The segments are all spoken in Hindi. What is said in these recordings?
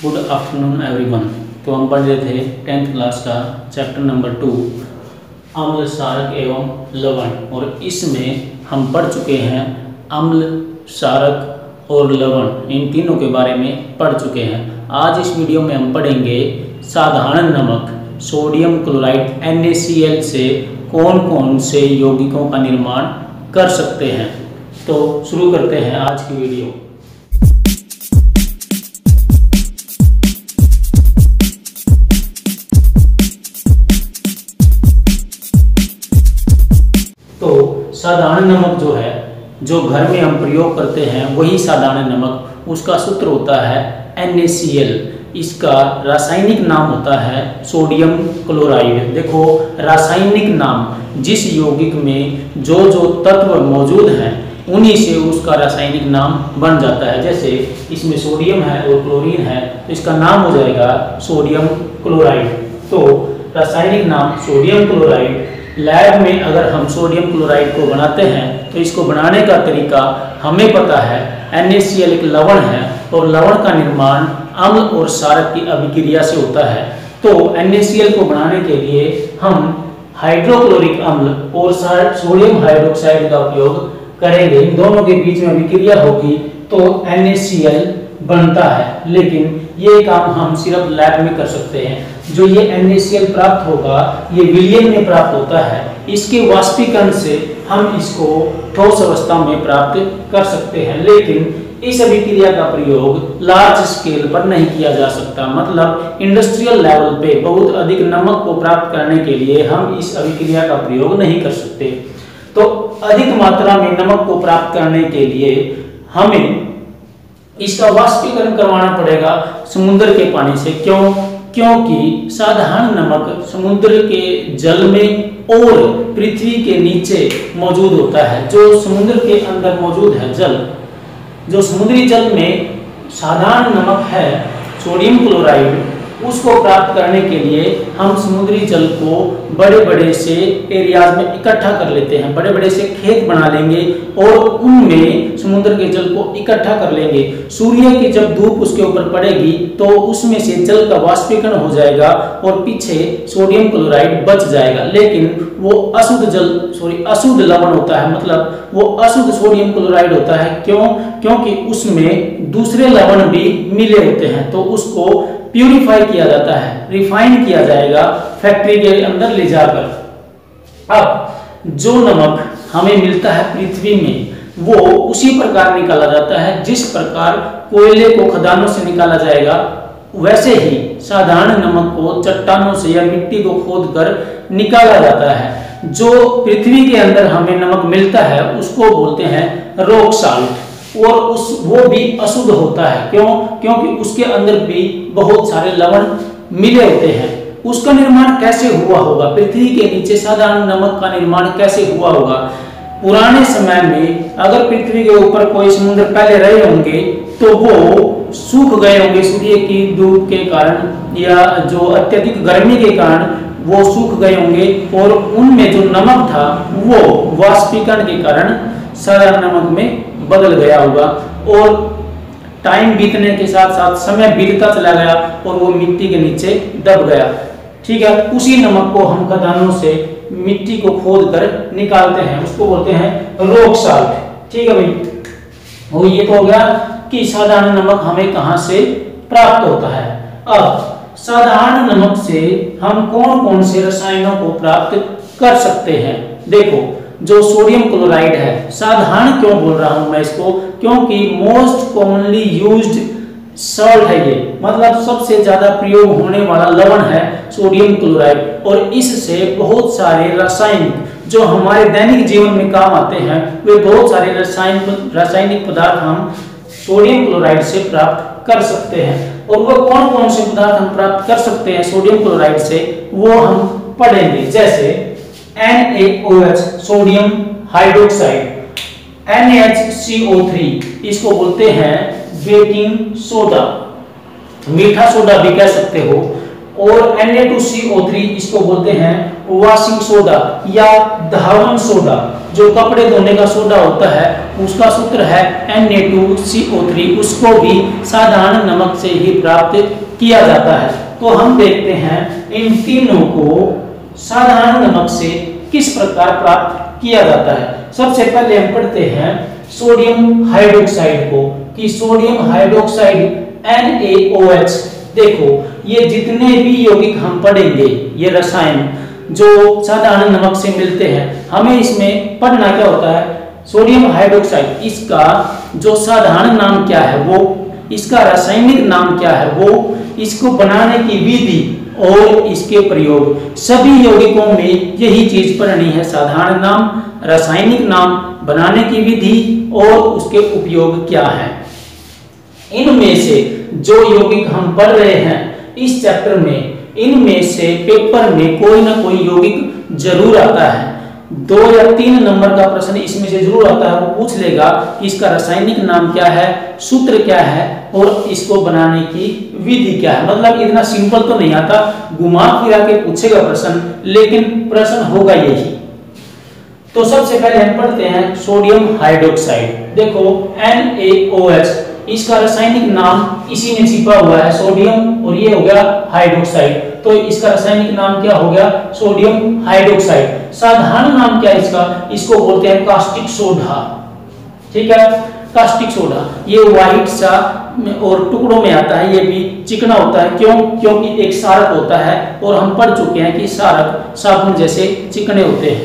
Good afternoon everyone. तो हम पढ़ रहे थे 10th क्लास का चैप्टर नंबर 2 अम्ल, क्षारक एवं लवण, और इसमें हम पढ़ चुके हैं अम्ल, क्षारक और लवण, इन तीनों के बारे में पढ़ चुके हैं। आज इस वीडियो में हम पढ़ेंगे साधारण नमक सोडियम क्लोराइड NaCl से कौन कौन से यौगिकों का निर्माण कर सकते हैं। तो शुरू करते हैं आज की वीडियो। तो साधारण नमक जो है, जो घर में हम प्रयोग करते हैं वही साधारण नमक, उसका सूत्र होता है NaCl। इसका रासायनिक नाम होता है सोडियम क्लोराइड। देखो, रासायनिक नाम, जिस यौगिक में जो जो तत्व मौजूद हैं उन्हीं से उसका रासायनिक नाम बन जाता है। जैसे इसमें सोडियम है और क्लोरीन है तो इसका नाम हो जाएगा सोडियम क्लोराइड। तो रासायनिक नाम सोडियम क्लोराइड। लैब में अगर हम सोडियम क्लोराइड को बनाते हैं तो इसको बनाने का तरीका हमें पता है। NaCl एक लवण है और लवण का निर्माण अम्ल और क्षारक की अभिक्रिया से होता है। तो NaCl को बनाने के लिए हम हाइड्रोक्लोरिक अम्ल और सोडियम हाइड्रोक्साइड का उपयोग करेंगे। इन दोनों के बीच में अभिक्रिया होगी तो NaCl बनता है। लेकिन ये काम हम सिर्फ लैब में कर सकते हैं। जो ये NaCl प्राप्त होगा ये विलयन में प्राप्त होता है। इसके वाष्पीकरण से हम इसको ठोस अवस्था में प्राप्त कर सकते हैं। लेकिन इस अभिक्रिया का प्रयोग लार्ज स्केल पर नहीं किया जा सकता। मतलब इंडस्ट्रियल लेवल पे बहुत अधिक नमक को प्राप्त करने के लिए हम इस अभिक्रिया का प्रयोग नहीं कर सकते। तो अधिक मात्रा में नमक को प्राप्त करने के लिए हमें इसका वाष्पीकरण करवाना पड़ेगा समुद्र के पानी से। क्योंकि साधारण नमक समुद्र के जल में और पृथ्वी के नीचे मौजूद होता है। जो समुद्र के अंदर मौजूद है जल, जो समुद्री जल में साधारण नमक है सोडियम क्लोराइड, उसको प्राप्त करने के लिए हम समुद्री जल को बड़े बड़े से एरियाज में इकट्ठा कर लेते हैं। बड़े बड़े से खेत बना लेंगे और उनमें समुद्र के जल को इकट्ठा कर लेंगे। सूर्य की जब धूप उसके ऊपर पड़ेगी तो उसमें से जल का वाष्पीकरण हो जाएगा और पीछे सोडियम क्लोराइड बच जाएगा। लेकिन वो अशुद्ध लवण होता है, मतलब वो अशुद्ध सोडियम क्लोराइड होता है। क्योंकि उसमें दूसरे लवण भी मिले होते हैं। तो उसको प्यूरिफाई किया जाता है, रिफाइन किया जाएगा फैक्ट्री के अंदर ले जाकर। अब जो नमक हमें मिलता है पृथ्वी में वो उसी प्रकार निकाला जाता है जिस प्रकार कोयले को खदानों से निकाला जाएगा। वैसे ही साधारण नमक को चट्टानों से या मिट्टी को खोदकर निकाला जाता है। जो पृथ्वी के अंदर हमें नमक मिलता है उसको बोलते हैं रॉक साल्ट, और वो भी अशुद्ध होता है। क्योंकि उसके अंदर भी बहुत सारे लवण मिले होते हैं। उसका निर्माण कैसे हुआ होगा? पृथ्वी के नीचे साधारण नमक का निर्माण कैसे हुआ होगा? पुराने समय में अगर पृथ्वी के ऊपर कोई समुद्र पहले रहे होंगे तो वो सूख गए होंगे सूर्य की धूप के कारण या जो अत्यधिक गर्मी के कारण वो सूख गए होंगे, और उनमें जो नमक था वो वाष्पीकरण के कारण साधारण नमक में बदल गया होगा। और टाइम बीतने के साथ साथ समय बीतता चला गया और वो मिट्टी के नीचे दब गया। ठीक है, उसी नमक को हम खदानों से मिट्टी को खोद कर निकालते हैं, उसको बोलते हैं रॉक साल्ट। ठीक है भाई, वो ये तो हो गया कि साधारण नमक हमें कहां से प्राप्त होता है। अब साधारण नमक से हम कौन कौन से रसायनों को प्राप्त कर सकते हैं? देखो, जो सोडियम क्लोराइड है, साधारण क्यों बोल रहा हूं मैं इसको? क्योंकि मोस्ट कॉमनली यूज्ड सॉल्ट है ये, मतलब सबसे ज्यादा प्रयोग होने वाला लवण है सोडियम क्लोराइड। और इससे बहुत सारे रासायनिक जो हमारे दैनिक जीवन में काम आते हैं वे बहुत सारे रासायनिक पदार्थ हम सोडियम क्लोराइड से प्राप्त कर सकते हैं। और वो कौन कौन से पदार्थ हम प्राप्त कर सकते हैं सोडियम क्लोराइड से, वो हम पढ़ेंगे। जैसे NaOH सोडियम हाइड्रोक्साइड, NaHCO3 इसको बोलते हैं बेकिंग सोडा, मीठा सोडा भी कह सकते हो। और Na2CO3 इसको बोलते हैं वॉशिंग सोडा या धावन सोडा। जो कपड़े धोने का सोडा होता है उसका सूत्र है Na2CO3, उसको भी साधारण नमक से ही प्राप्त किया जाता है। तो हम देखते हैं इन तीनों को साधारण नमक से किस प्रकार प्राप्त किया जाता है। सबसे पहले हम पढ़ते हैं सोडियम हाइड्रोक्साइड को, कि सोडियम हाइड्रोक्साइड NaOH। देखो ये जितने भी यौगिक हम पढ़ेंगे, ये रसायन जो साधारण नमक से मिलते हैं, हमें इसमें पढ़ना क्या होता है, सोडियम हाइड्रोक्साइड इसका जो साधारण नाम क्या है वो, इसका रासायनिक नाम क्या है वो, इसको बनाने की विधि और इसके प्रयोग। सभी यौगिकों में यही चीज पढ़नी है, साधारण नाम, रासायनिक नाम, बनाने की विधि और उसके उपयोग क्या है। इनमें से जो यौगिक हम पढ़ रहे हैं इस चैप्टर में, इनमें से पेपर में कोई ना कोई यौगिक जरूर आता है। 2 या 3 नंबर का प्रश्न इसमें से जरूर आता है। वो पूछ लेगा कि इसका रासायनिक नाम क्या है, सूत्र क्या है और इसको बनाने की विधि क्या है। मतलब इतना सिंपल तो नहीं आता, घुमा फिरा के पूछेगा प्रश्न, लेकिन प्रश्न होगा यही। तो सबसे पहले हम पढ़ते हैं सोडियम हाइड्रोक्साइड। देखो NaOH, इसका रासायनिक नाम इसी में छिपा हुआ है, सोडियम, और ये हो गया हाइड्रोक्साइड, तो इसका रासायनिक नाम क्या हो गया, सोडियम हाइड्रोक्साइड। साधारण नाम क्या है इसका, इसको बोलते हैं कास्टिक सोडा। ठीक है, कास्टिक सोडा। ये व्हाइट सा और टुकड़ों में आता है, ये भी चिकना होता है। क्यों? क्योंकि एक सारक होता है और हम पढ़ चुके हैं कि सारक साबुन जैसे चिकने होते हैं।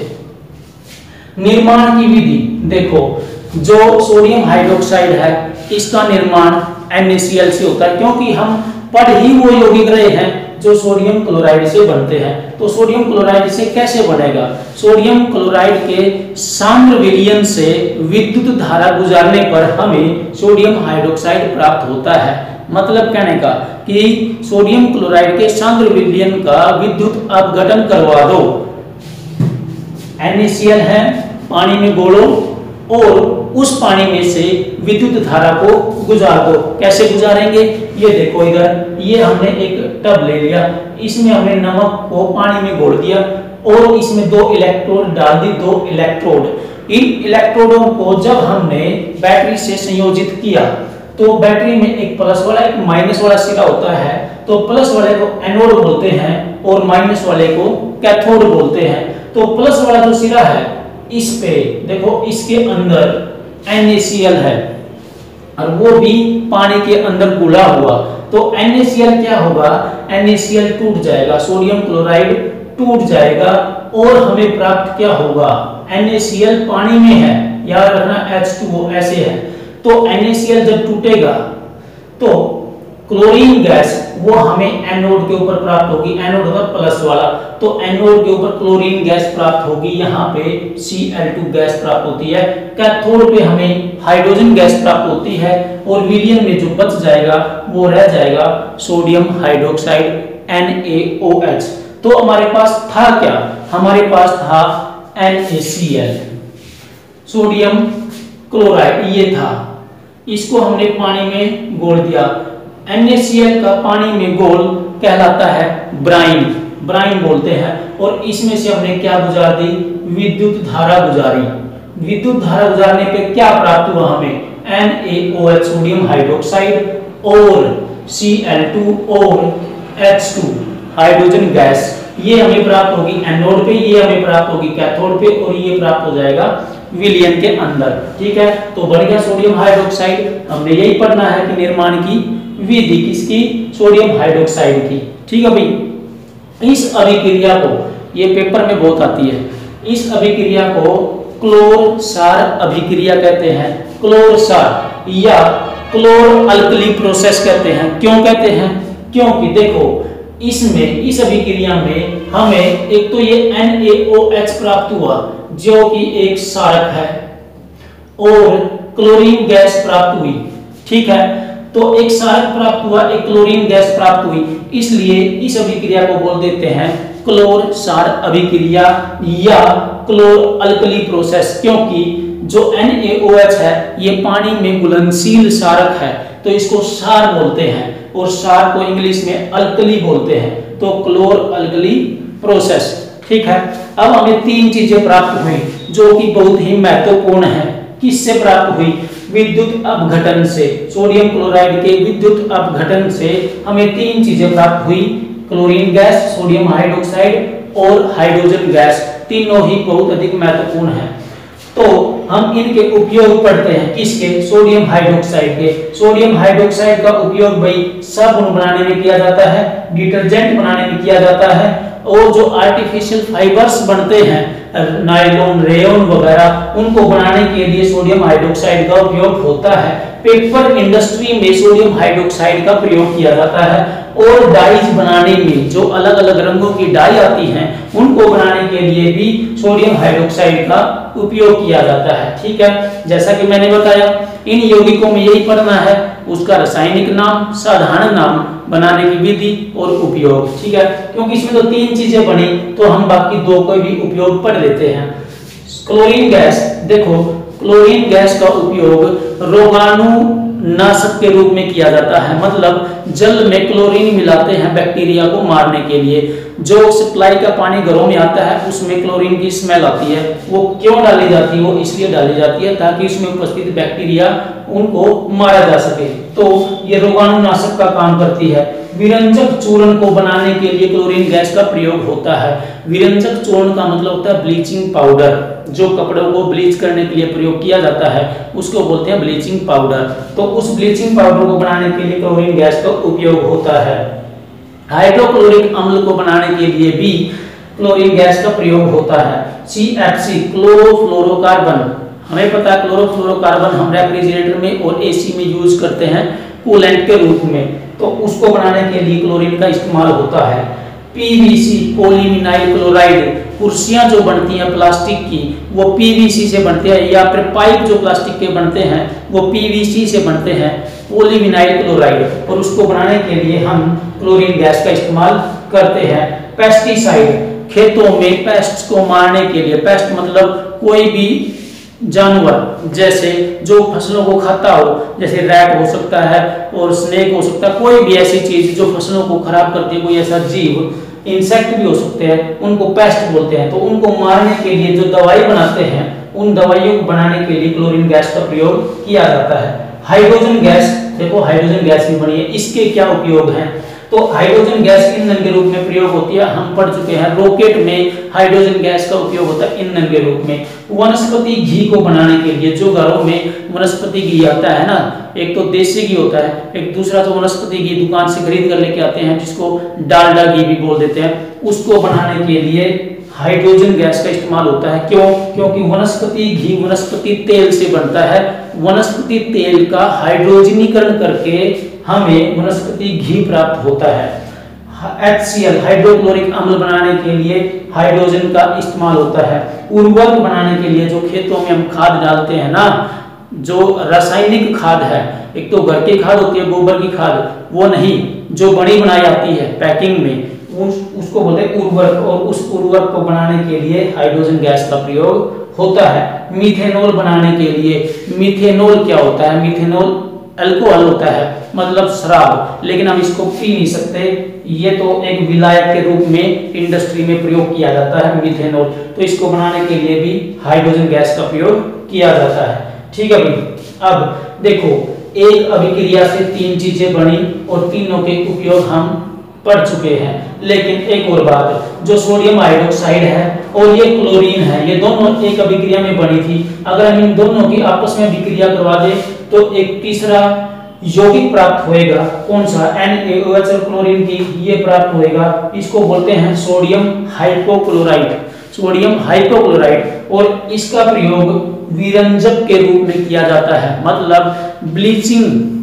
निर्माण की विधि देखो, जो सोडियम हाइड्रोक्साइड है इसका निर्माण NaCl से होता है, क्योंकि हम पढ़ ही वो यौगिक रहे हैं जो सोडियम क्लोराइड से बनते हैं। तो सोडियम क्लोराइड से कैसे बनेगा, सोडियम क्लोराइड के सांद्र विलयन से विद्युत धारा गुजारने पर हमें सोडियम हाइड्रोक्साइड प्राप्त होता है। मतलब कहने का कि सोडियम क्लोराइड के सांद्र विलयन का विद्युत अपघटन करवा दो, NaCl है, पानी में घोलो और उस पानी में से विद्युत धारा को गुजार दो। कैसे गुजारेंगे, ये देखो इधर, ये हमने एक टब ले लिया, इसमें हमने नमक को पानी में घोल दिया और इसमें 2 इलेक्ट्रोड डाल दी, 2 इलेक्ट्रोड। इन इलेक्ट्रोडों को जब हमने बैटरी से संयोजित किया तो बैटरी में एक प्लस वाला एक माइनस वाला सिरा होता है। तो प्लस वाले को एनोड बोलते हैं और माइनस वाले को कैथोड बोलते हैं। तो प्लस वाला जो सिरा है इस पे देखो, इसके अंदर NaCl है और वो भी पानी के अंदर घुला हुआ। तो NaCl क्या होगा, NaCl टूट जाएगा, सोडियम क्लोराइड टूट जाएगा और हमें प्राप्त क्या होगा, NaCl पानी में है, याद रखना H2O ऐसे है। तो NaCl जब टूटेगा तो क्लोरीन गैस वो हमें एनोड के ऊपर प्राप्त होगी, एनोड होगा प्लस वाला, तो एनोड के ऊपर क्लोरीन गैस प्राप्त होगी, यहाँ पे Cl2 गैस प्राप्त होती है। कैथोड पे हमें हाइड्रोजन गैस प्राप्त होती है और विलयन में जो बच जाएगा वो रह जाएगा सोडियम हाइड्रोक्साइड NaOH। तो हमारे पास था क्या, हमारे पास था NaCl, सोडियम क्लोराइड ये था, इसको हमने पानी में घोल दिया। NaCl का पानी में घोल कहलाता है ब्राइन, ब्राइन बोलते हैं। और इसमें से हमने क्या गुजार दी, विद्युत धारा गुजारी। विद्युत धारा गुजारने पे क्या प्राप्त हुआ हमें, NaOH सोडियम हाइड्रोक्साइड और Cl2 और H2 हाइड्रोजन गैस, ये हमें प्राप्त होगी एनोड पे, ये हमें प्राप्त होगी कैथोड पे और ये प्राप्त हो जाएगा विलयन के अंदर। ठीक है, तो बढ़ गया सोडियम हाइड्रोक्साइड। हमने यही पढ़ना है कि निर्माण की विधि किसकी, सोडियम हाइड्रोक्साइड की। ठीक है भाई, इस अभिक्रिया को, ये पेपर में बहुत आती है, इस अभिक्रिया को क्लोर सार अभिक्रिया कहते हैं, क्लोर सार या क्लोर अल्कली प्रोसेस कहते हैं। क्यों कहते हैं, क्योंकि देखो इसमें, इस अभिक्रिया में हमें एक तो ये NaOH प्राप्त हुआ जो कि एक सारक है और क्लोरीन गैस प्राप्त हुई। ठीक है, तो एक सारक प्राप्त हुआ, एक क्लोरीन गैस प्राप्त हुई, इसलिए इस अभिक्रिया को बोल देते हैं क्लोर सार अभिक्रिया या क्लोर अल्कली प्रोसेस। क्योंकि जो NaOH है ये पानी में घुलनशील सारक है, तो इसको सार बोलते हैं और सार को इंग्लिश में अल्कली बोलते हैं। तो क्लोर अल्कली प्रोसेस। ठीक है, अब हमें तीन चीजें प्राप्त हुई जो कि बहुत ही महत्वपूर्ण है। किससे प्राप्त हुई? विद्युत अपघटन से। सोडियम क्लोराइड के विद्युत अपघटन से हमें तीन चीजें प्राप्त हुई, क्लोरीन गैस, सोडियम हाइड्रोक्साइड और हाइड्रोजन गैस। तीनों ही बहुत अधिक महत्वपूर्ण है। तो हम इनके उपयोग पढ़ते हैं, किसके? सोडियम हाइड्रोक्साइड के। सोडियम हाइड्रोक्साइड का उपयोग भाई साबुन बनाने में किया जाता है, डिटर्जेंट बनाने में किया जाता है, और जो आर्टिफिशियल फाइबर्स बनते हैं, नायलॉन, रेयन वगैरह, उनको बनाने के लिए सोडियम हाइड्रोक्साइड का उपयोग होता है। पेपर इंडस्ट्री में सोडियम हाइड्रोक्साइड का प्रयोग किया जाता है, और डाइज बनाने में जो अलग अलग रंगों की डाई आती हैं उनको बनाने के लिए भी सोडियम हाइड्रोक्साइड का उपयोग किया जाता है। ठीक है, जैसा कि मैंने बताया इन यौगिकों में यही पढ़ना है, उसका रासायनिक नाम, साधारण नाम, बनाने की विधि और उपयोग। ठीक है, क्योंकि इसमें तो तीन चीजें बनी तो हम बाकी दो को भी उपयोग पढ़ लेते हैं। क्लोरीन गैस, देखो क्लोरीन गैस का उपयोग रोगाणु नाशक के रूप में किया जाता है। मतलब जल में क्लोरीन मिलाते हैं बैक्टीरिया को मारने के लिए। जो सप्लाई का पानी घरों में आता है उसमें क्लोरीन की स्मेल आती है, वो क्यों डाली जाती है? वो इसलिए डाली जाती है ताकि उसमें उपस्थित बैक्टीरिया उनको मारा जा सके। तो ये रोगाणुनाशक का काम करती है। विरंजक चूर्ण को बनाने के लिए क्लोरीन गैस का प्रयोग होता है। विरंजक चूर्ण का मतलब होता है ब्लीचिंग पाउडर। जो कपड़ों को ब्लीच करने के लिए प्रयोग किया जाता है उसको बोलते हैं ब्लीचिंग पाउडर। तो उस ब्लीचिंग पाउडर को बनाने के लिए क्लोरीन गैस का उपयोग होता है। हाइड्रोक्लोरिक अम्ल को बनाने के लिए भी क्लोरीन गैस का प्रयोग होता है। CFC क्लोरोफ्लोरोकार्बन, हमें पता है क्लोरोफ्लोरोकार्बन हम रेफ्रिजरेटर में और AC में यूज करते हैं कूलेंट के रूप में, तो उसको बनाने के लिए क्लोरीन का इस्तेमाल होता है। PVC पॉलीविनाइल क्लोराइड, कुर्सियां जो बनती हैं प्लास्टिक की वो PVC से बनते हैं, या फिर पाइप जो प्लास्टिक के बनते हैं वो PVC से बनते हैं, पॉलीविनाइल क्लोराइड, और उसको बनाने के लिए हम क्लोरीन गैस का इस्तेमाल करते हैं। पेस्टिसाइड, खेतों में पेस्ट को मारने के लिए, पेस्ट मतलब कोई भी जानवर जैसे जो फसलों को खाता हो, जैसे रैट हो सकता है और स्नेक हो सकता है, कोई भी ऐसी चीज जो फसलों को खराब करती है, कोई ऐसा जीव, इंसेक्ट भी हो सकते हैं, उनको पेस्ट बोलते हैं। तो उनको मारने के लिए जो दवाई बनाते हैं उन दवाइयों को बनाने के लिए क्लोरीन गैस का प्रयोग किया जाता है। हाइड्रोजन गैस, देखो हाइड्रोजन गैस भी बनी है, इसके क्या उपयोग हैं? तो हाइड्रोजन गैस ईंधन के रूप में प्रयोग होती है, हम पढ़ चुके हैं। रॉकेट में हाइड्रोजन गैस का उपयोग होता है ईंधन के रूप में। वनस्पति घी को बनाने के लिए, जो घरों में वनस्पति घी आता है ना, एक तो देसी घी होता है, एक दूसरा तो वनस्पति घी दुकान से खरीद कर लेके आते हैं जिसको डालडा घी भी बोल देते हैं, उसको बनाने के लिए हाइड्रोजन गैस का इस्तेमाल होता है। क्यों? क्योंकि वनस्पति घी वनस्पति तेल से बनता है। वनस्पति तेल का हाइड्रोजनीकरण करके हमें वनस्पति घी प्राप्त होता है। HCl हाइड्रोक्लोरिक अम्ल बनाने के लिए हाइड्रोजन का इस्तेमाल होता है। उर्वरक बनाने के लिए जो खेतों में हम खाद डालते हैं ना, जो रासायनिक खाद है, एक तो घर की खाद होती है गोबर की खाद, वो नहीं, जो बड़ी बनाई जाती है पैकिंग में, उसको बोलते हैं उर्वरक, और उस उर्वरक को बनाने के लिए हाइड्रोजन गैस का प्रयोग होता है। मिथेनॉल बनाने के लिए, मिथेनॉल क्या होता है? मिथेनॉल अल्कोहल होता है, मतलब शराब, लेकिन हम इसको पी नहीं सकते, ये तो एक विलायक के रूप में इंडस्ट्री में प्रयोग किया जाता है मिथेनॉल, तो इसको बनाने के लिए भी हाइड्रोजन गैस का प्रयोग किया जाता है। ठीक है भाई, अब देखो एक अभिक्रिया से तीन चीजें बनी और तीनों के उपयोग हम पढ़ चुके हैं। लेकिन एक और बात, जो सोडियम हाइड्रोक्साइड है और ये क्लोरीन है, ये दोनों एक अभिक्रिया में बनी थी। अगर हम इन दोनों की आपस में अभिक्रिया करवा दें तो एक तीसरा यौगिक प्राप्त होएगा। कौन सा? NaOH और क्लोरीन की ये प्राप्त होएगा। इसको बोलते हैं सोडियम हाइपोक्लोराइड, सोडियम हाइपोक्लोराइड, और इसका प्रयोग विरंजक के रूप में किया जाता है। मतलब ब्लीचिंग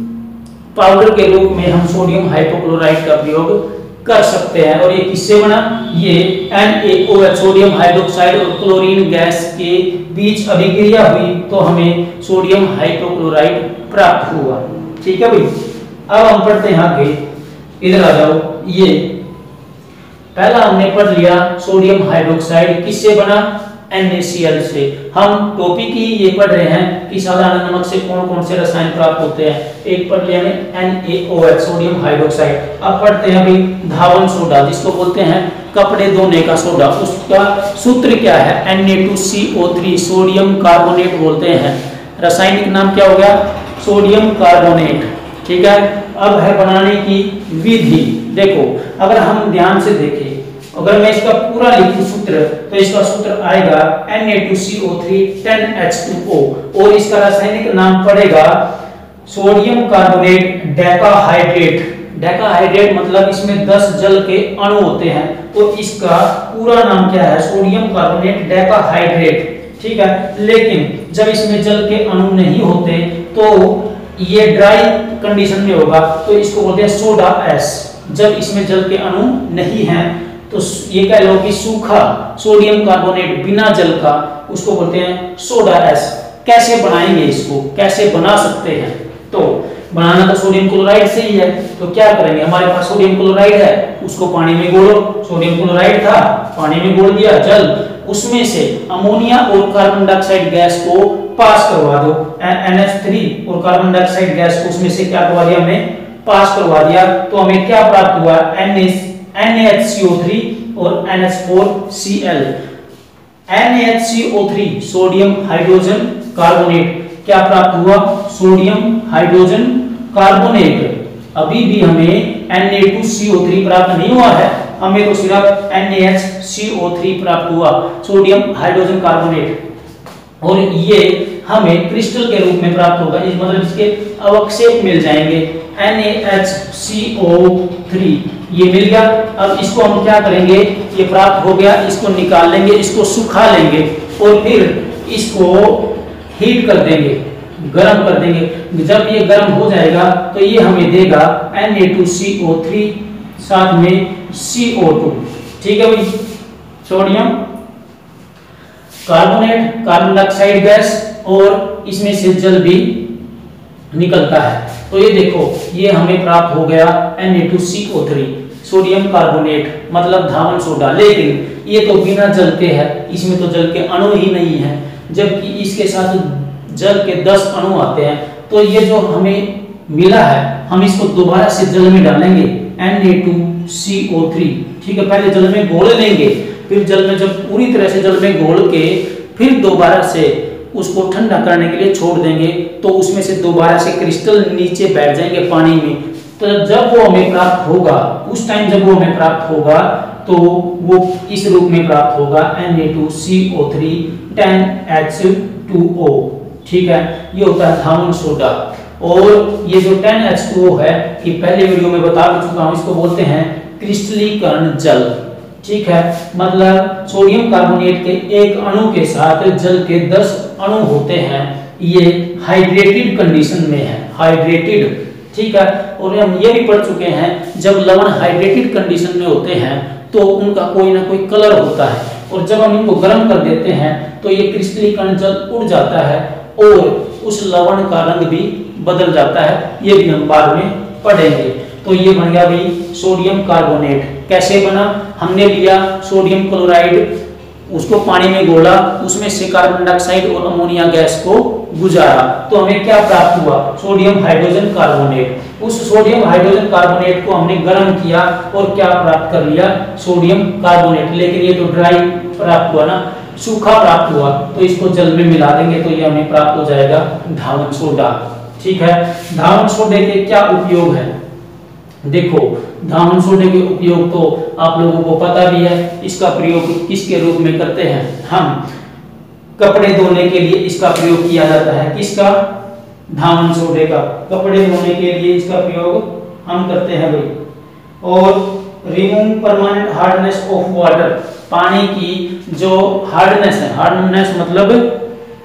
पाउडर के रूप में हम सोडियम हाइपोक्लोराइड का प्रयोग कर सकते हैं। और ये किससे बना? ये NaOH सोडियम हाइड्रोक्साइड और क्लोरीन गैस के बीच अभिक्रिया हुई तो हमें सोडियम हाइपोक्लोराइड प्राप्त हुआ। ठीक है भाई, अब हम पढ़ते हैं आगे, इधर आ जाओ। ये पहला हमने पढ़ लिया सोडियम हाइड्रोक्साइड किससे बना? NaCl से। हम टॉपिक ही ये पढ़ रहे हैं कि साधारण नमक से कौन कौन से रसायन प्राप्त होते हैं। एक पढ़ लिया हमने NaOH सोडियम हाइड्रोक्साइड। अब पढ़ते हैं अभी धावन सोडा जिसको बोलते हैं कपड़े धोने का सोडा। उसका सूत्र क्या है? Na2CO3 सोडियम कार्बोनेट बोलते हैं। रासायनिक नाम क्या हो गया? Sodium carbonate. ठीक है। अब है बनाने की विधि। देखो अगर हम ध्यान से देखें, अगर मैं इसका पूरा लिखूं सूत्र तो इसका सूत्र आएगा Na2CO3 10H2O और इसका रासायनिक नाम पड़ेगा सोडियम कार्बोनेट डेकाहाइड्रेट। डेकाहाइड्रेट मतलब इसमें 10 जल के अणु होते हैं तो इसका पूरा नाम क्या है? Sodium carbonate decahydrate. ठीक है। लेकिन जब इसमें जल के अणु नहीं होते तो ये ड्राई कंडीशन में होगा तो इसको बोलते हैं सोडा एस। जब इसमें जल के अणु नहीं हैं तो ये कह लो कि सूखा सोडियम कार्बोनेट बिना जल का, उसको बोलते हैं सोडा एस। कैसे बनाएंगे इसको, कैसे बना सकते हैं? तो बनाना तो सोडियम क्लोराइड से ही है। तो क्या करेंगे, हमारे पास सोडियम क्लोराइड है, उसको पानी में घोलो। सोडियम क्लोराइड था, पानी में घोल दिया जल, उसमें से अमोनिया और कार्बन डाइऑक्साइड गैस को पास करवा दो। NH3 और कार्बन डाइऑक्साइड गैस को उसमें से क्या करवा दिया हमने? पास करवा दिया। तो हमें क्या प्राप्त हुआ? NaHCO3 और NH4Cl। NaHCO3 sodium hydrogen carbonate क्या प्राप्त हुआ? Sodium hydrogen carbonate. अभी भी हमें Na2CO3 प्राप्त नहीं हुआ है, हमें तो सिर्फ NaHCO3 प्राप्त हुआ, सोडियम हाइड्रोजन कार्बोनेट। और ये हमें क्रिस्टल के रूप में प्राप्त होगा, इस मतलब इसके अवक्षेप मिल जाएंगे। NaHCO3 ये मिल गया। अब इसको हम क्या करेंगे? ये प्राप्त हो गया, इसको निकाल लेंगे, इसको सुखा लेंगे और फिर इसको हीट कर देंगे, गर्म कर देंगे। जब ये गर्म हो जाएगा तो ये हमें देगा Na2CO3 साथ में CO2। ठीक है भाई। Sodium carbonate, carbon dioxide gas और इसमें से जल भी निकलता है। तो ये देखो ये हमें प्राप्त हो गया Na2CO3 सोडियम कार्बोनेट मतलब धावन सोडा। लेकिन ये तो बिना जल के है, इसमें तो जल के अणु ही नहीं है, जबकि इसके साथ जल के 10 अणु आते हैं। तो ये जो हमें मिला है हम इसको दोबारा से जल में डालेंगे Na2CO3। ठीक है। पहले जल में घोल लेंगे, फिर जल में जब पूरी तरह से जल में घोल के फिर दोबारा से उसको ठंडा करने के लिए छोड़ देंगे तो उसमें से दोबारा से क्रिस्टल नीचे बैठ जाएंगे पानी में। तो जब वो हमें प्राप्त होगा, उस टाइम जब वो हमें प्राप्त होगा तो वो इस रूप में प्राप्त होगा Na2CO3 10H2O। ठीक है। ये होता है धावन सोडा। और ये जो 10H2O है कि पहले वीडियो में बता चुका हूं, इसको बोलते हैं क्रिस्टलीकरण जल। ठीक है। मतलब सोडियम कार्बोनेट के एक अणु के साथ जल के 10 अणु होते हैं। ये हाइड्रेटेड कंडीशन में है, हाइड्रेटेड। ठीक है। और हम ये भी पढ़ चुके हैं जब लवण हाइड्रेटेड कंडीशन में होते हैं तो उनका कोई ना कोई कलर होता है, और जब हम इनको गर्म कर देते हैं तो ये क्रिस्टलीकरण जल उड़ जाता है और उस लवण का रंग भी बदल जाता है। ये भी हम बाद में पढ़ेंगे। तो ये बन गया भाई सोडियम कार्बोनेट। कैसे बना? हमने लिया सोडियम क्लोराइड, उसको पानी में घोला, उसमें से कार्बन डाइऑक्साइड और अमोनिया गैस को गुजारा तो हमें क्या प्राप्त हुआ? Sodium hydrogen carbonate. उस सोडियम हाइड्रोजन कार्बोनेट को हमने गर्म किया और क्या प्राप्त कर लिया? Sodium carbonate. लेकिन ये तो ड्राई प्राप्त हुआ ना, सूखा प्राप्त हुआ। तो इसको जल में मिला देंगे तो ये हमें प्राप्त हो जाएगा धावन सोडा। ठीक है। धावन सोडे के क्या उपयोग है? देखो धावन सोडे के उपयोग तो आप लोगों को पता भी है। इसका प्रयोग किसके रूप में करते हैं? हम कपड़े धोने के लिए इसका प्रयोग किया जाता है। किसका? धावन सोडे का। कपड़े धोने के लिए इसका प्रयोग हम करते हैं भाई। और remove permanent hardness of water, पानी की जो हार्डनेस है, हार्डनेस मतलब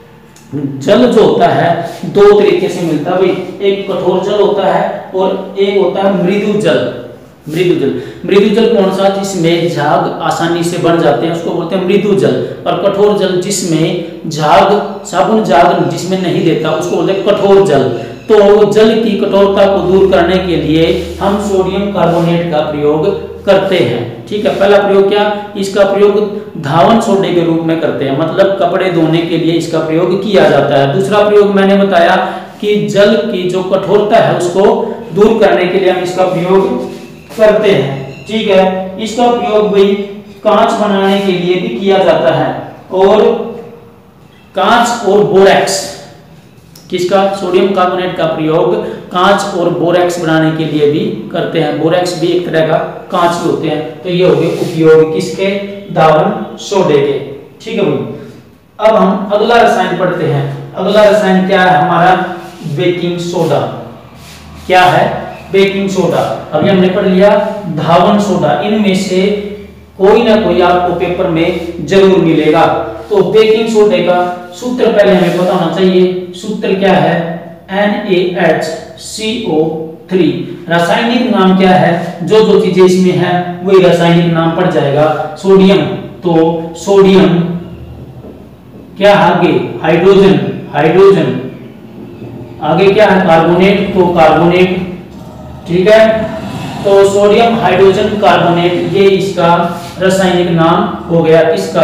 जल जो होता है दो तरीके से मिलता है भाई। एक कठोर जल होता है और एक होता है मृदु जल। मृदु जल, मृदु जल कौन सा? जिसमें झाग आसानी से बन जाते हैं उसको बोलते हैं मृदु जल। और कठोर जल जिसमें झाग, साबुन झाग जिसमें नहीं देता उसको बोलते हैं कठोर जल। तो जल की कठोरता को दूर करने के लिए हम सोडियम कार्बोनेट का प्रयोग करते हैं। ठीक है, पहला प्रयोग क्या, इसका प्रयोग धावन सोडे के रूप में करते हैं, मतलब कपड़े धोने के लिए इसका प्रयोग किया जाता है। दूसरा प्रयोग मैंने बताया कि जल की जो कठोरता है उसको दूर करने के लिए हम इसका प्रयोग करते हैं। ठीक है, इसका प्रयोग भी कांच बनाने के लिए भी किया जाता है, और कांच और बोरेक्स, किसका, सोडियम कार्बोनेट का प्रयोग कांच और बोरेक्स बनाने के लिए भी करते हैं। बोरेक्स भी एक तरह का कांच के होते हैं। तो ये हो गए उपयोग किसके, धावन सोडे के। ठीक है भाई, अब हम अगला रसायन पढ़ते हैं। अगला रसायन क्या है हमारा, बेकिंग सोडा। क्या है, बेकिंग सोडा। अभी हमने पढ़ लिया धावन सोडा, इनमें से कोई ना कोई आपको पेपर में जरूर मिलेगा। तो बेकिंग सोडे का सूत्र पहले हमें पता होना चाहिए। सूत्र क्या है, NaHCO3। रासायनिक नाम क्या है, जो जो चीजें इसमें है वही रासायनिक नाम पड़ जाएगा। सोडियम, तो सोडियम क्या, आगे हाइड्रोजन, हाइड्रोजन, आगे क्या है कार्बोनेट, तो कार्बोनेट। ठीक है, तो सोडियम हाइड्रोजन कार्बोनेट, ये इसका रासायनिक नाम हो गया, किसका,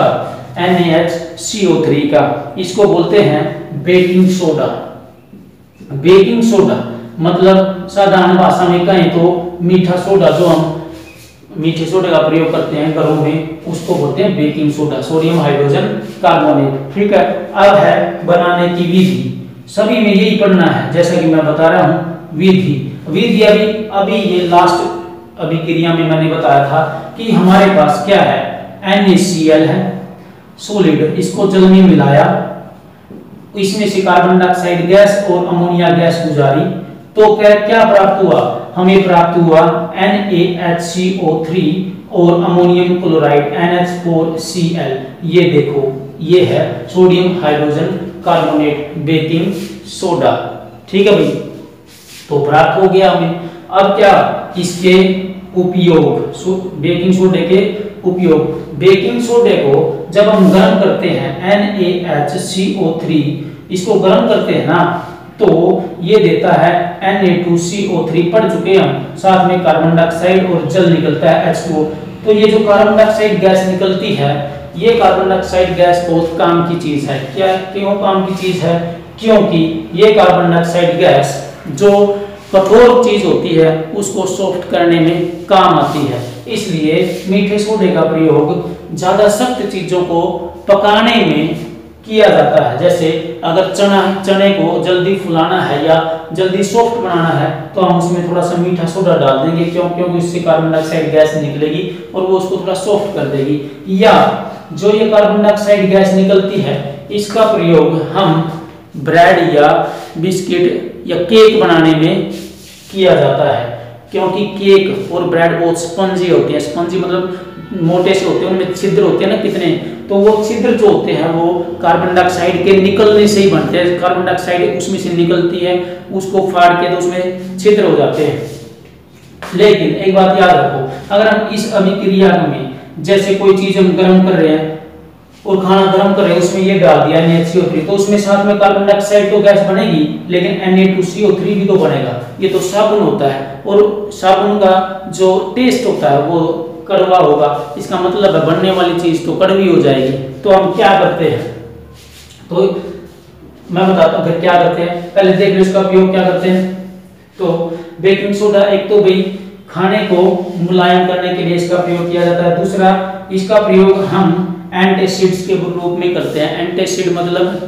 NaHCO3 का। इसको बोलते हैं बेकिंग सोडा। बेकिंग सोडा मतलब साधारण भाषा में कहें तो मीठा सोडा, जो हम मीठे सोडे का प्रयोग करते हैं घरों में, उसको बोलते हैं baking soda, sodium hydrogen carbonate. ठीक है, अब है बनाने की विधि। सभी में यही पढ़ना है, जैसा कि मैं बता रहा हूं, विधि। विधि अभी ये लास्ट अभिक्रिया में मैंने बताया था कि हमारे पास क्या है, NaCl है सॉलिड, इसको जल में मिलाया, इसमें से कार्बन डाइऑक्साइड गैस और अमोनिया गैस गुजारी, तो क्या प्राप्त हुआ, हमें प्राप्त हुआ NaHCO3 और अमोनियम क्लोराइड NH4Cl। ये देखो, ये है sodium hydrogen carbonate, baking soda. ठीक है भाई, तो प्राप्त हो गया हमें। अब क्या, इसके उपयोग, बेकिंग सोडे के उपयोग। बेकिंग सोडे को जब हम गर्म करते हैं, NaHCO3, इसको गर्म करते हैं ना, तो ये देता है Na2CO3, पढ़ चुके हम, साथ में कार्बन डाइऑक्साइड और जल निकलता है H2O। तो ये जो कार्बन डाइऑक्साइड गैस निकलती है, ये कार्बन डाइऑक्साइड गैस बहुत काम की चीज है। क्या, क्यों काम की चीज है, क्योंकि ये कार्बन डाइऑक्साइड गैस जो कठोर चीज होती है उसको सॉफ्ट करने में काम आती है। इसलिए मीठे सोडे का प्रयोग ज्यादा सख्त चीजों को पकाने में किया जाता है। जैसे अगर चने को जल्दी फुलाना है या जल्दी सॉफ्ट बनाना है, तो हम उसमें थोड़ा सा मीठा सोडा डाल देंगे, क्योंकि इससे कार्बन डाइऑक्साइड गैस निकलेगी और वो उसको थोड़ा सॉफ्ट कर देगी। या जो ये कार्बन डाइऑक्साइड गैस निकलती है, इसका प्रयोग हम ब्रेड या बिस्किट या केक बनाने में किया जाता है, क्योंकि केक और ब्रेड बहुत स्पंजी होते हैं। स्पंजी मतलब मोटे से होते हैं, उनमें छिद्र होते हैं ना कितने, तो वो छिद्र जो होते हैं वो कार्बन डाइऑक्साइड के निकलने से ही बनते हैं। कार्बन डाइऑक्साइड उसमें से निकलती है, उसको फाड़ के तो उसमें छिद्र हो जाते हैं। लेकिन एक बात याद रखो, अगर हम इस अभिक्रिया में जैसे कोई चीज हम गर्म कर रहे हैं और खाना गर्म कर रहे हैं, उसमें ये डाल दिया NaHCO3, तो उसमें साथ में कार्बन डाइऑक्साइड तो गैस बनेगी, लेकिन Na2CO3 भी तो बनेगा। ये तो साबुन होता है, और साबुन का जो टेस्ट होता है वो कड़वा होगा, इसका मतलब है बनने वाली चीज तो कड़वी हो जाएगी। तो हम क्या करते हैं, तो मैं बताता हूँ फिर क्या करते हैं। पहले देख लो इसका उपयोग क्या करते हैं। तो बेकिंग सोडा, एक तो भाई खाने को मुलायम करने के लिए इसका प्रयोग किया जाता है। दूसरा, इसका प्रयोग हम एंटासिड्स के रूप में करते हैं। एंटासिड मतलब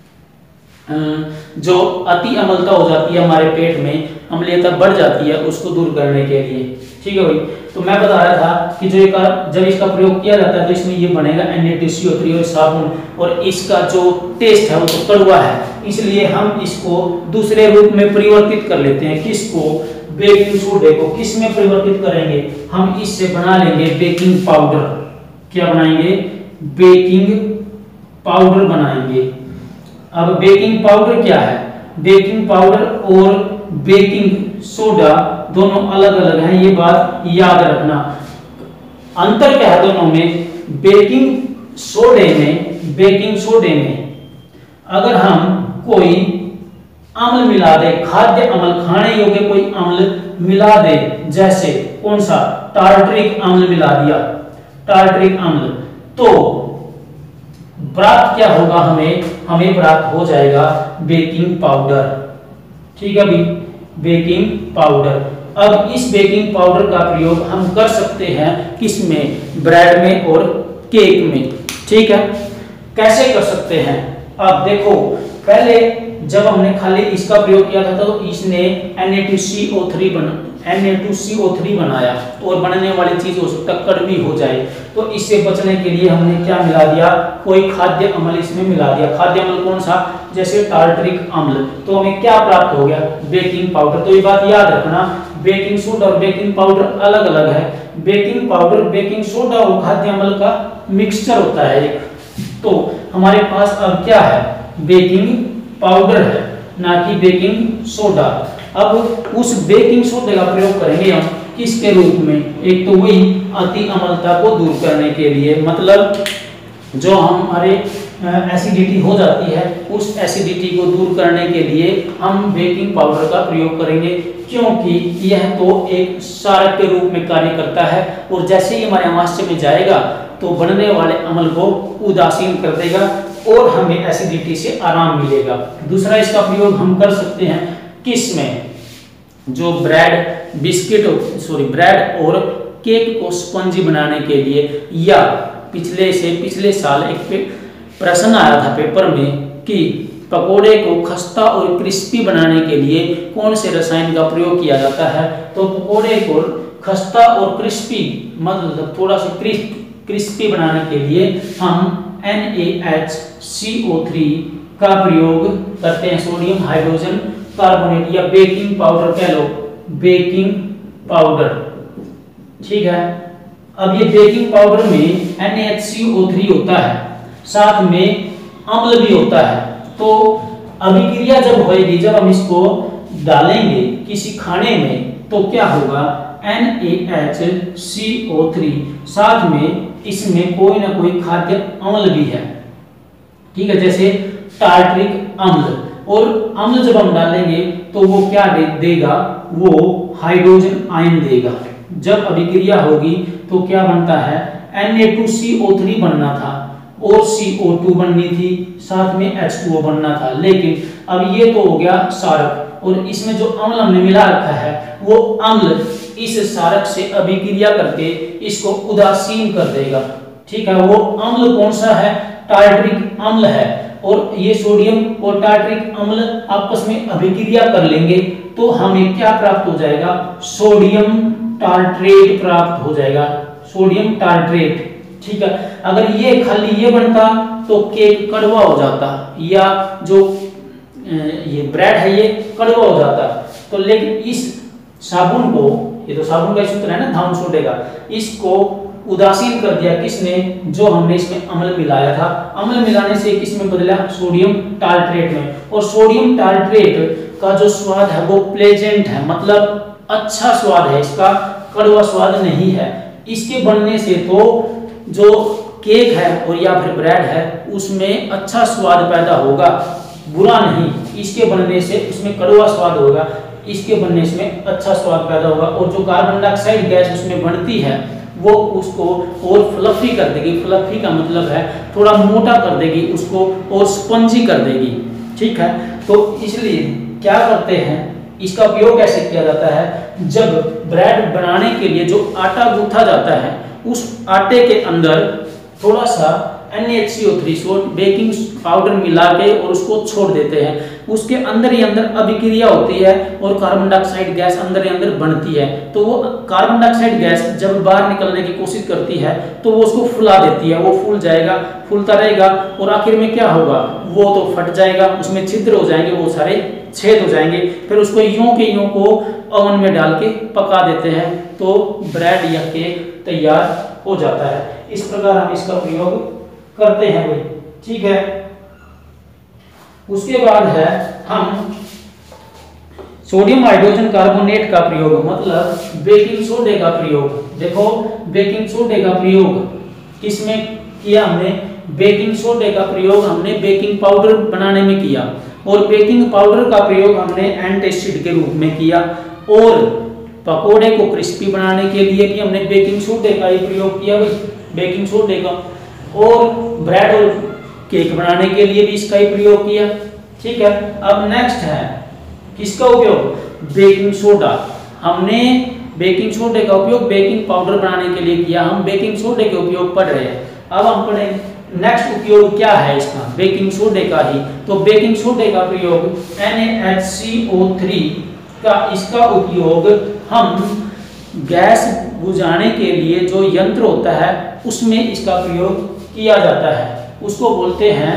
जो अति अम्लता हो जाती है हमारे पेट में, अम्लीयता बढ़ जाती है, उसको दूर करने के लिए। ठीक है भाई, तो मैं बता रहा था कि जब इसका प्रयोग किया जाता है तो इसमें ये बनेगा Na2CO3 और साबुन, और इसका जो टेस्ट है वो तो कड़वा है, इसलिए हम इसको दूसरे रूप में परिवर्तित कर लेते हैं। किसको, बेकिंग सोडे को। किस में परिवर्तित करेंगे, हम इससे बना लेंगे बेकिंग पाउडर। क्या बनाएंगे, बेकिंग पाउडर बनाएंगे। अब बेकिंग पाउडर क्या है, बेकिंग पाउडर और बेकिंग सोडा दोनों अलग अलग हैं, ये बात याद रखना। अंतर क्या है दोनों में, बेकिंग सोडे में अगर हम कोई अम्ल मिला दे, खाद्य अम्ल, खाने योग्य कोई अम्ल मिला दे, जैसे कौन सा, टार्टरिक अम्ल मिला दिया, टार्टरिक अम्ल, तो प्राप्त क्या होगा, हमें प्राप्त हो जाएगा बेकिंग पाउडर। ठीक है भाई, बेकिंग पाउडर। अब इस बेकिंग पाउडर का प्रयोग हम कर सकते हैं किसमें, ब्रेड में और केक में। ठीक है, कैसे कर सकते हैं, अब देखो, पहले जब हमने खाली इसका प्रयोग किया था तो इसने Na2CO3 बनाया, और बनने वाली चीज हो सकता है कड़वी हो जाए, तो इससे बचने के लिए हमने क्या मिला दिया, कोई खाद्य अम्ल इसमें मिला दिया। खाद्य अम्ल कौन सा, जैसे टार्टरिक अम्ल, तो हमें क्या प्राप्त हो गया, बेकिंग पाउडर। तो ये बात याद रखना, बेकिंग सोडा और बेकिंग पाउडर अलग अलग है। बेकिंग पाउडर बेकिंग सोडा और खाद्य अम्ल का मिक्सचर होता है एक। तो हमारे पास अब क्या है, बेकिंग पाउडर है, ना कि बेकिंग सोडा। अब उस बेकिंग सोडा का प्रयोग करेंगे हम किसके रूप में, एक तो वही अति अम्लता को दूर करने के लिए, मतलब जो हमारे एसिडिटी हो जाती है, उस एसिडिटी को दूर करने के लिए हम बेकिंग पाउडर का प्रयोग करेंगे, क्योंकि यह तो एक क्षारक के रूप में कार्य करता है, और जैसे ही हमारे आमाशय में जाएगा तो बनने वाले अम्ल को उदासीन कर देगा और हमें एसिडिटी से आराम मिलेगा। दूसरा इसका प्रयोग हम कर सकते हैं किस में, जो ब्रेड और केक को स्पंजी बनाने के लिए, या पिछले साल एक प्रश्न आया था पेपर में कि पकोड़े को खस्ता और क्रिस्पी बनाने के लिए कौन से रसायन का प्रयोग किया जाता है। तो पकोड़े को खस्ता और क्रिस्पी, मतलब थोड़ा सा क्रिस्पी बनाने के लिए हम NaHCO3 का प्रयोग करते हैं, सोडियम हाइड्रोजन कार्बोनेट, या बेकिंग पाउडर कह लो, बेकिंग पाउडर। ठीक है, अब ये बेकिंग पाउडर में NaHCO3 होता है, साथ में अम्ल भी होता है। तो अभिक्रिया जब होगी, जब हम इसको डालेंगे किसी खाने में, तो क्या होगा, NaHCO3, साथ में इसमें कोई ना कोई खाद्य अम्ल भी है। ठीक है, जैसे टार्टरिक अम्ल, और अम्ल जब हम डालेंगे तो वो क्या देगा, वो हाइड्रोजन आयन देगा। जब अभिक्रिया होगी तो क्या बनता है, Na2CO3 बनना था और CO2 बननी थी, साथ में H2O बनना था, लेकिन अब ये तो हो गया क्षारक, और इसमें जो अम्ल हमने मिला रखा है वो अम्ल इस क्षारक से अभिक्रिया करके इसको उदासीन कर देगा। ठीक है, वो अम्ल कौन सा है, टार्टरिक अम्ल है, और ये सोडियम और टार्टरिक अम्ल आपस में अभिक्रिया कर लेंगे तो हमें क्या प्राप्त हो जाएगा, सोडियम टार्ट्रेट प्राप्त हो जाएगा, सोडियम टार्ट्रेट। ठीक है, अगर ये खाली ये बनता तो केक कड़वा हो जाता, या जो ये ब्रेड है ये कड़वा हो जाता। तो लेकिन इस साबुन को, ये तो साबुन का सूत्र है ना धान सोडे का, इसको उदासीन कर दिया किसने, जो हमने इसमें अम्ल मिलाया था। अम्ल मिलाने से किसमें बदला, सोडियम टार्ट्रेट में, और सोडियम टार्ट्रेट का जो स्वाद है वो प्लेजेंट है, मतलब अच्छा स्वाद है, इसका कड़वा स्वाद नहीं है। इसके बनने से तो जो केक है और या फिर ब्रेड है उसमें अच्छा स्वाद पैदा होगा, बुरा नहीं। इसके बनने से उसमें कड़वा स्वाद होगा, इसके बनने से अच्छा स्वाद पैदा होगा, और जो कार्बन डाइऑक्साइड गैस उसमें बनती है वो उसको और फ्लफी कर देगी। फ्लफी का मतलब है थोड़ा मोटा कर देगी उसको, और स्पंजी कर देगी। ठीक है, तो इसलिए क्या करते हैं, इसका उपयोग कैसे किया जाता है, जब ब्रेड बनाने के लिए जो आटा गूंथा जाता है उस आटे के अंदर थोड़ा सा NaHCO3 बेकिंग पाउडर मिला के और उसको छोड़ देते हैं, उसके अंदर ही अंदर अभिक्रिया होती है और कार्बन डाइऑक्साइड गैस अंदर ही अंदर बनती है। तो वो कार्बन डाइऑक्साइड गैस जब बाहर निकलने की कोशिश करती है तो वो उसको फुला देती है, वो फूल जाएगा, फूलता रहेगा, और आखिर में क्या होगा, वो तो फट जाएगा, उसमें छिद्र हो जाएंगे, वो सारे छेद हो जाएंगे। फिर उसको यूं के यूं को ओवन में डाल के पका देते हैं तो ब्रेड या केक तैयार हो जाता है। इस प्रकार हम इसका प्रयोग करते हैं भाई। ठीक है, उसके बाद है हम सोडियम हाइड्रोजन कार्बोनेट का प्रयोग, मतलब बेकिंग सोडे का प्रयोग। देखो बेकिंग सोडे का प्रयोग किसमें किया हमने, बेकिंग सोडे का प्रयोग हमने बेकिंग पाउडर बनाने में किया। और बेकिंग पाउडर का प्रयोग हमने एंटासिड के रूप में किया, और पकोड़े को क्रिस्पी बनाने के लिए भी हमने बेकिंग सोडे का ही प्रयोग किया भाई, बेकिंग सोडे का, और ब्रेड और केक बनाने के लिए भी इसका ही प्रयोग किया। ठीक है, अब नेक्स्ट है किसका उपयोग, बेकिंग सोडा। हमने बेकिंग सोडे का उपयोग बेकिंग पाउडर बनाने के लिए किया, हम बेकिंग सोडे के उपयोग पढ़ रहे हैं। अब हम पढ़ेंगे नेक्स्ट उपयोग क्या है इसका, बेकिंग सोडे का ही। तो बेकिंग सोडे का प्रयोग NaHCO3 का, इसका उपयोग हम गैस बुझाने के लिए जो यंत्र होता है उसमें इसका प्रयोग किया जाता है, उसको बोलते हैं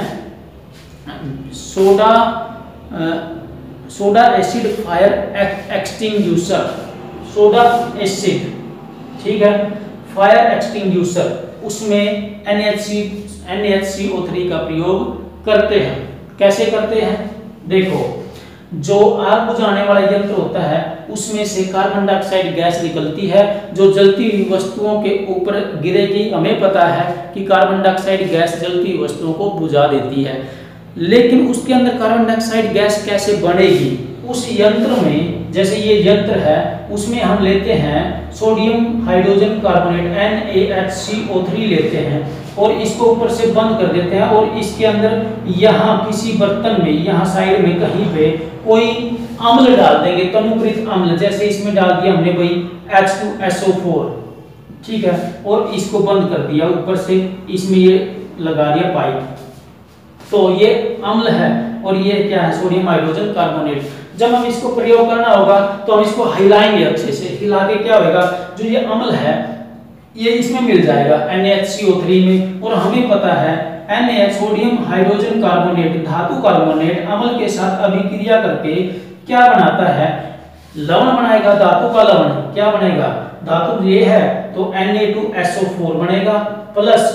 soda acid fire extinguisher, soda acid, ठीक है, फायर एक्सटिंग्विशर, उसमें NaHCO3 का प्रयोग करते हैं। कैसे करते हैं, देखो जो आग बुझाने वाला यंत्र होता है उसमें से कार्बन डाइऑक्साइड गैस निकलती है जो जलती हुई वस्तुओं के ऊपर गिरेगी। हमें पता है कि कार्बन डाइऑक्साइड गैस जलती हुई वस्तुओं को बुझा देती है, लेकिन उसके अंदर कार्बन डाइऑक्साइड गैस कैसे बनेगी, उस यंत्र में, जैसे ये यंत्र है उसमें हम लेते हैं सोडियम हाइड्रोजन कार्बोनेट NaHCO3 लेते हैं और इसको ऊपर से बंद कर देते हैं, और इसके अंदर यहाँ किसी बर्तन में, यहाँ साइड में कहीं पे कोई अम्ल डाल देंगे, तनुकृत अम्ल, जैसे इसमें डाल दिया हमने भाई H2SO4, ठीक है, और इसको बंद कर दिया ऊपर से, इसमें ये लगा दिया पाइप, तो ये अम्ल है और ये क्या है, सोडियम हाइड्रोजन कार्बोनेट। जब हम इसको प्रयोग करना होगा तो हम इसको हिलाएंगे, अच्छे से हिला के क्या होगा, जो ये अम्ल है ये इसमें मिल जाएगा NaHCO3 में, और हमें पता है Na सोडियम हाइड्रोजन कार्बोनेट, धातु कार्बोनेट अम्ल के साथ अभिक्रिया करके क्या बनाता है, लवण बनाएगा, धातु का लवण। क्या बनेगा, धातु ये है तो Na2SO4 बनेगा, प्लस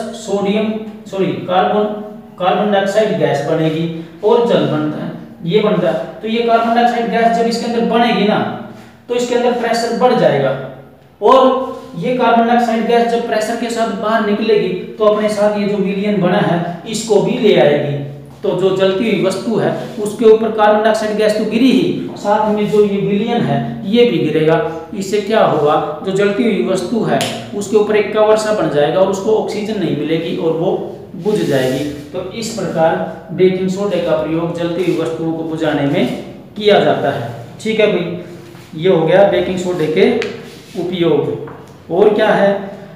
कार्बन डाइऑक्साइड गैस बनेगी और जल बनता है, ये बनता है। तो ये कार्बन डाइऑक्साइड गैस जब इसके अंदर बनेगी ना तो इसके अंदर प्रेशर बढ़ जाएगा, और ये कार्बन डाइऑक्साइड गैस जब प्रेशर के साथ बाहर निकलेगी तो अपने साथ ये जो विलयन बना है इसको भी ले आएगी। तो जो जलती हुई वस्तु है उसके ऊपर कार्बन डाइऑक्साइड गैस तो गिरी ही, साथ में जो ये विलयन है ये भी गिरेगा। इससे क्या होगा, जो जलती हुई वस्तु है उसके ऊपर एक कवर सा बन जाएगा और उसको ऑक्सीजन नहीं मिलेगी और वो बुझ जाएगी। तो इस प्रकार बेकिंग सोडे का प्रयोग जलती हुई वस्तुओं को बुझाने में किया जाता है। ठीक है भाई, ये हो गया बेकिंग सोडे के उपयोग। और क्या है,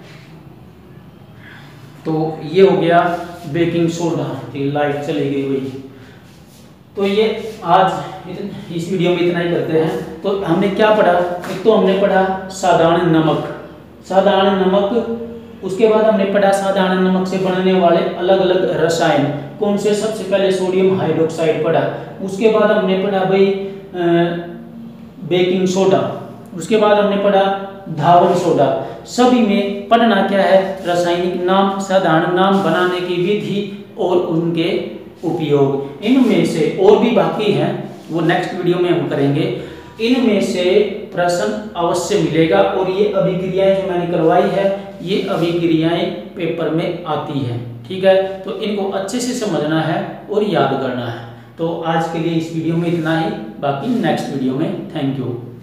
तो ये हो गया बेकिंग सोडा। लाइट चली गई भाई। तो ये आज इस वीडियो में इतना ही करते हैं। तो हमने क्या पढ़ा, एक तो हमने पढ़ा साधारण नमक, साधारण नमक, उसके बाद हमने पढ़ा साधारण नमक से बनने वाले अलग अलग रसायन कौन से, सबसे पहले सोडियम हाइड्रोक्साइड पढ़ा, उसके बाद हमने पढ़ा भाई बेकिंग सोडा, उसके बाद हमने पढ़ा धावन सोडा। सभी में पढ़ना क्या है, रासायनिक नाम, साधारण नाम, बनाने की विधि और उनके उपयोग। इनमें से और भी बाकी हैं, वो नेक्स्ट वीडियो में हम करेंगे। इनमें से प्रश्न अवश्य मिलेगा, और ये अभिक्रियाएं जो मैंने करवाई है ये अभिक्रियाएं पेपर में आती हैं। ठीक है, तो इनको अच्छे से समझना है और याद करना है। तो आज के लिए इस वीडियो में इतना ही, बाकी नेक्स्ट वीडियो में। Thank you.